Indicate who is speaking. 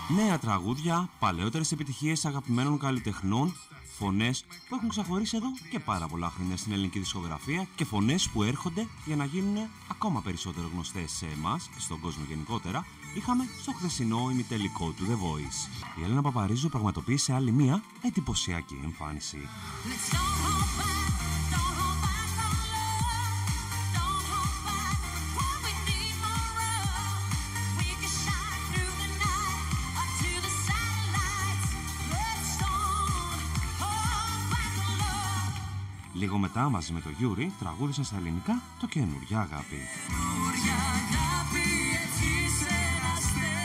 Speaker 1: Νέα τραγούδια, παλαιότερες επιτυχίες αγαπημένων καλλιτεχνών, φωνές που έχουν ξαχωρίσει εδώ και πάρα πολλά χρόνια στην ελληνική δισκογραφία και φωνές που έρχονται για να γίνουν ακόμα περισσότερο γνωστές σε εμάς και στον κόσμο γενικότερα, είχαμε στο χθεσινό ημιτελικό του The Voice. Η Έλενα Παπαρίζου πραγματοποίησε άλλη μία εντυπωσιακή εμφάνιση. Λίγο μετά, μαζί με το Γιούρι, τραγούδισαν στα ελληνικά το «Καινούρια Αγάπη».